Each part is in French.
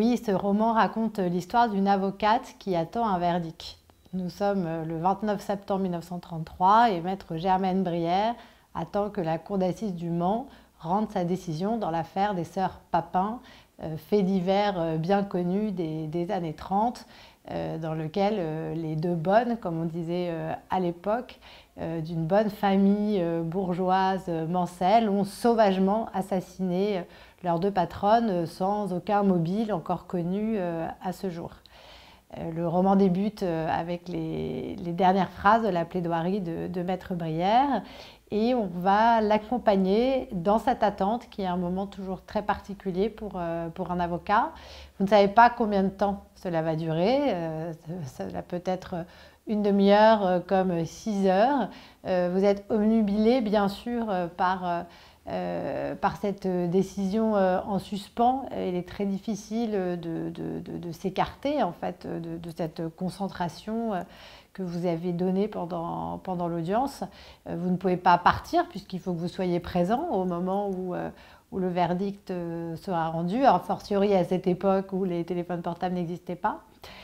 Oui, ce roman raconte l'histoire d'une avocate qui attend un verdict. Nous sommes le 29 septembre 1933 et maître Germaine Brière attend que la cour d'assises du Mans rende sa décision dans l'affaire des sœurs Papin, fait divers bien connu des années 30, dans lequel les deux bonnes, comme on disait à l'époque, d'une bonne famille bourgeoise mancelle, ont sauvagement assassiné leurs deux patronnes sans aucun mobile encore connu à ce jour. Le roman débute avec les dernières phrases de la plaidoirie de Maître Brière et on va l'accompagner dans cette attente qui est un moment toujours très particulier pour un avocat. Vous ne savez pas combien de temps cela va durer, cela peut être une demi-heure comme 6 heures. Vous êtes obnubilé bien sûr par cette décision en suspens. Il est très difficile de s'écarter en fait de cette concentration que vous avez donnée pendant l'audience. Vous ne pouvez pas partir puisqu'il faut que vous soyez présent au moment où le verdict sera rendu, a fortiori à cette époque où les téléphones portables n'existaient pas.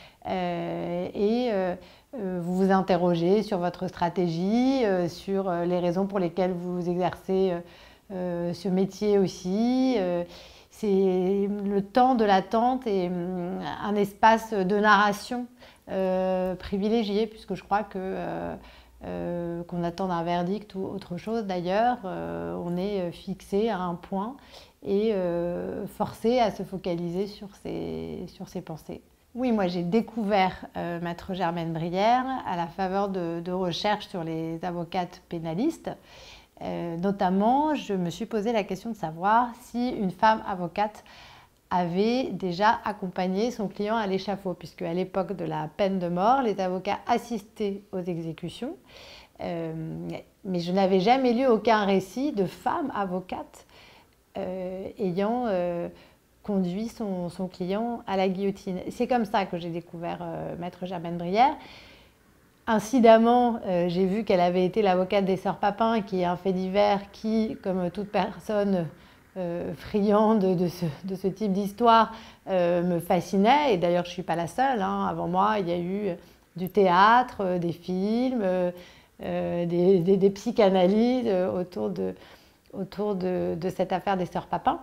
Vous vous interrogez sur votre stratégie, sur les raisons pour lesquelles vous exercez ce métier aussi. C'est le temps de l'attente et un espace de narration privilégié, puisque je crois qu'on attend un verdict ou autre chose d'ailleurs, on est fixé à un point et forcé à se focaliser sur ses pensées. Oui, moi j'ai découvert Maître Germaine Brière à la faveur de recherches sur les avocates pénalistes. Notamment, je me suis posé la question de savoir si une femme avocate avait déjà accompagné son client à l'échafaud, puisque à l'époque de la peine de mort, les avocats assistaient aux exécutions. Mais je n'avais jamais lu aucun récit de femme avocate ayant conduit son client à la guillotine. C'est comme ça que j'ai découvert Maître Germaine Brière. Incidemment, j'ai vu qu'elle avait été l'avocate des sœurs Papin, qui est un fait divers qui, comme toute personne friande de ce type d'histoire, me fascinait. Et d'ailleurs, je ne suis pas la seule. Avant moi, il y a eu du théâtre, des films, des psychanalyses autour de cette affaire des sœurs Papin.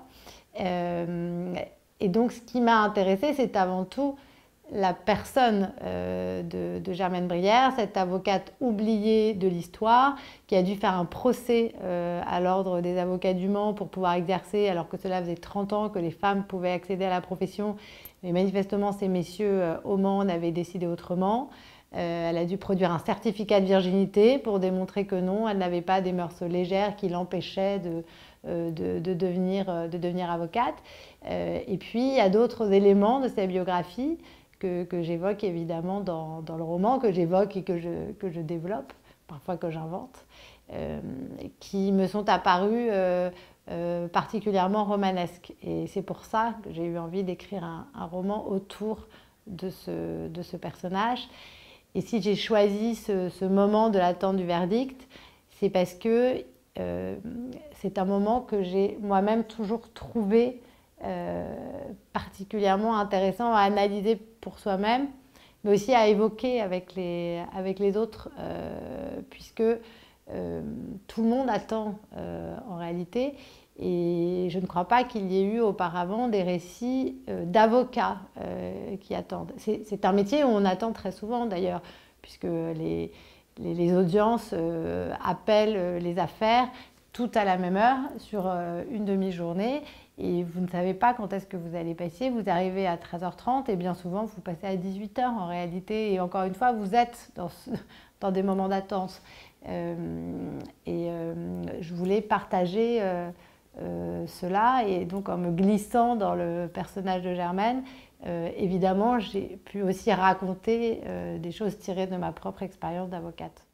Et donc, ce qui m'a intéressée, c'est avant tout la personne de Germaine Brière, cette avocate oubliée de l'histoire, qui a dû faire un procès à l'ordre des avocats du Mans pour pouvoir exercer, alors que cela faisait 30 ans que les femmes pouvaient accéder à la profession. Mais manifestement, ces messieurs au Mans n'avaient décidé autrement. Elle a dû produire un certificat de virginité pour démontrer que non, elle n'avait pas des mœurs légères qui l'empêchaient de devenir avocate. Et puis, il y a d'autres éléments de sa biographie que j'évoque évidemment dans le roman, que j'évoque et que je développe, parfois que j'invente, qui me sont apparus particulièrement romanesques. Et c'est pour ça que j'ai eu envie d'écrire un roman autour de ce personnage. Et si j'ai choisi ce moment de l'attente du verdict, c'est parce que c'est un moment que j'ai moi-même toujours trouvé particulièrement intéressant à analyser pour soi-même, mais aussi à évoquer avec les autres, puisque tout le monde attend en réalité. Et je ne crois pas qu'il y ait eu auparavant des récits d'avocats qui attendent. C'est un métier où on attend très souvent d'ailleurs, puisque les audiences appellent les affaires toutes à la même heure sur une demi-journée et vous ne savez pas quand est-ce que vous allez passer. Vous arrivez à 13h30 et bien souvent vous passez à 18h en réalité. Et encore une fois, vous êtes dans des moments d'attente. Je voulais partager cela et donc en me glissant dans le personnage de Germaine, évidemment j'ai pu aussi raconter des choses tirées de ma propre expérience d'avocate.